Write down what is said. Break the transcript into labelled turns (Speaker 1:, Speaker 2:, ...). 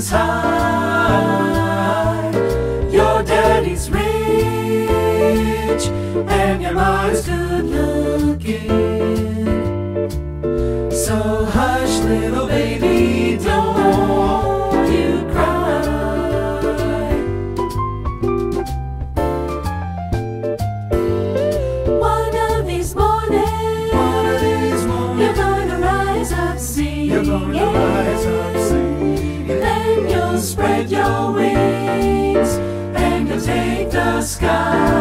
Speaker 1: is high. Your daddy's rich and your mom's good looking. So hush, little baby, don't you cry. One of these mornings, you're going to rise up singing. You're going to rise up singing. Then you'll spread your wings and you'll take the sky.